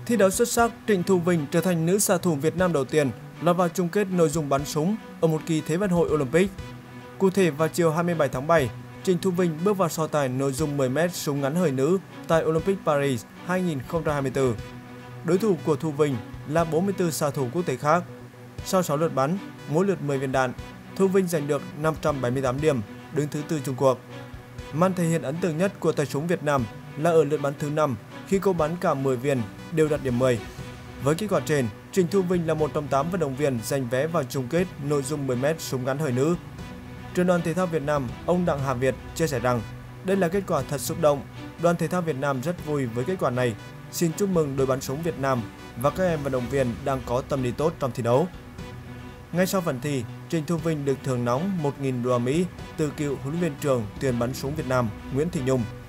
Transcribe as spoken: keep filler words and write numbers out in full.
Thi đấu xuất sắc, Trịnh Thu Vinh trở thành nữ xạ thủ Việt Nam đầu tiên lọt vào chung kết nội dung bắn súng ở một kỳ Thế vận hội Olympic. Cụ thể vào chiều hai mươi bảy tháng bảy, Trịnh Thu Vinh bước vào so tài nội dung mười mét súng ngắn hời nữ tại Olympic Paris hai nghìn không trăm hai mươi tư. Đối thủ của Thu Vinh là bốn mươi tư xạ thủ quốc tế khác. Sau sáu lượt bắn, mỗi lượt mười viên đạn, Thu Vinh giành được năm trăm bảy mươi tám điểm, đứng thứ tư chung cuộc. Màn thể hiện ấn tượng nhất của tay súng Việt Nam là ở lượt bắn thứ năm khi cô bắn cả mười viên đều đạt điểm mười. Với kết quả trên, Trịnh Thu Vinh là một trong tám vận động viên giành vé vào chung kết nội dung mười mét súng ngắn hời nữ. Trưởng đoàn thể thao Việt Nam, ông Đặng Hà Việt chia sẻ rằng đây là kết quả thật xúc động. Đoàn thể thao Việt Nam rất vui với kết quả này. Xin chúc mừng đội bắn súng Việt Nam và các em vận động viên đang có tâm lý tốt trong thi đấu. Ngay sau phần thi, Trịnh Thu Vinh được thưởng nóng một nghìn đô la Mỹ từ cựu huấn luyện viên trưởng tuyển bắn súng Việt Nam Nguyễn Thị Nhung.